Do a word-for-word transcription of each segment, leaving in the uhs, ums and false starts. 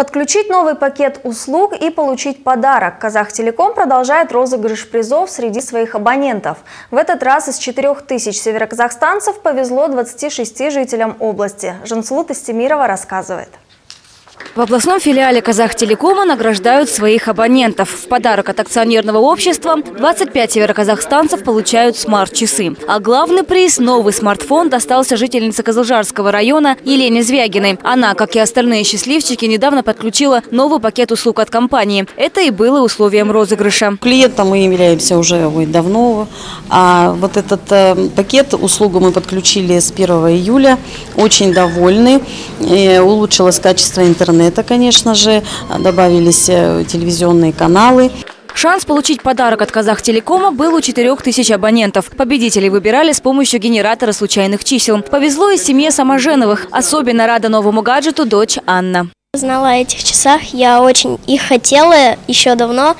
Подключить новый пакет услуг и получить подарок. Казахтелеком продолжает розыгрыш призов среди своих абонентов. В этот раз из четырёх тысяч североказахстанцев повезло двадцати шести жителям области. Жансулу Истемирова рассказывает. В областном филиале Казахтелекома награждают своих абонентов. В подарок от акционерного общества двадцать пять североказахстанцев получают смарт-часы. А главный приз – новый смартфон достался жительнице Кызылжарского района Елене Звягиной. Она, как и остальные счастливчики, недавно подключила новый пакет услуг от компании. Это и было условием розыгрыша. Клиентом мы являемся уже ой, давно. А вот этот э, пакет услугу мы подключили с первого июля. Очень довольны. И улучшилось качество интернета. Это, конечно же, добавились телевизионные каналы. Шанс получить подарок от Казахтелекома был у четырёх тысяч абонентов. Победителей выбирали с помощью генератора случайных чисел. Повезло и семье Саможеновых. Особенно рада новому гаджету дочь Анна. Знала о этих часах, я очень их хотела еще давно.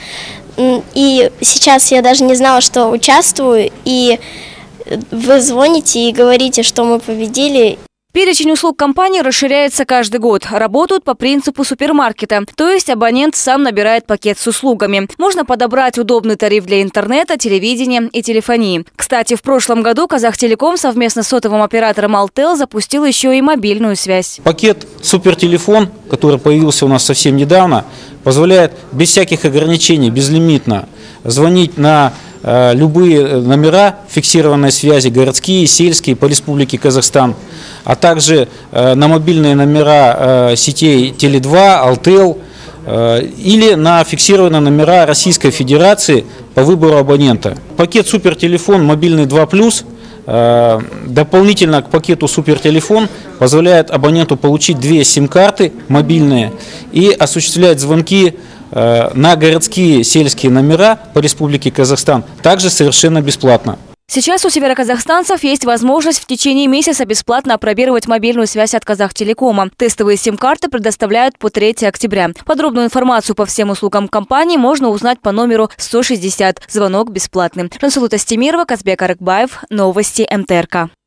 И сейчас я даже не знала, что участвую. И вы звоните и говорите, что мы победили. Перечень услуг компании расширяется каждый год. Работают по принципу супермаркета. То есть абонент сам набирает пакет с услугами. Можно подобрать удобный тариф для интернета, телевидения и телефонии. Кстати, в прошлом году Казахтелеком совместно с сотовым оператором Алтел запустил еще и мобильную связь. Пакет «Супертелефон», который появился у нас совсем недавно, позволяет без всяких ограничений, безлимитно звонить на э, любые номера фиксированной связи, городские, сельские, по Республике Казахстан, а также э, на мобильные номера э, сетей Теле два, Алтел э, или на фиксированные номера Российской Федерации по выбору абонента. Пакет «Супертелефон» мобильный два плюс э, дополнительно к пакету «Супертелефон» позволяет абоненту получить две сим-карты мобильные и осуществлять звонки на городские сельские номера по Республике Казахстан также совершенно бесплатно. Сейчас у североказахстанцев есть возможность в течение месяца бесплатно опробировать мобильную связь от Казахтелекома. Тестовые сим-карты предоставляют по третьего октября. Подробную информацию по всем услугам компании можно узнать по номеру сто шестьдесят. Звонок бесплатный. Жансулу Истемирова, Казбек Арыкбаев. Новости эм тэ эр ка.